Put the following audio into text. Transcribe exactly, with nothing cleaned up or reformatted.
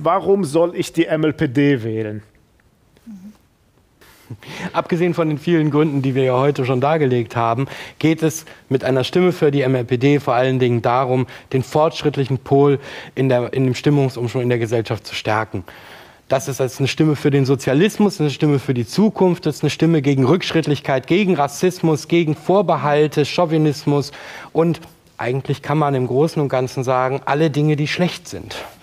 warum soll ich die M L P D wählen? Abgesehen von den vielen Gründen, die wir ja heute schon dargelegt haben, geht es mit einer Stimme für die M L P D vor allen Dingen darum, den fortschrittlichen Pol in, der, in dem Stimmungsumschwung in der Gesellschaft zu stärken. Das ist als eine Stimme für den Sozialismus, eine Stimme für die Zukunft, das ist eine Stimme gegen Rückschrittlichkeit, gegen Rassismus, gegen Vorbehalte, Chauvinismus und eigentlich kann man im Großen und Ganzen sagen, alle Dinge, die schlecht sind.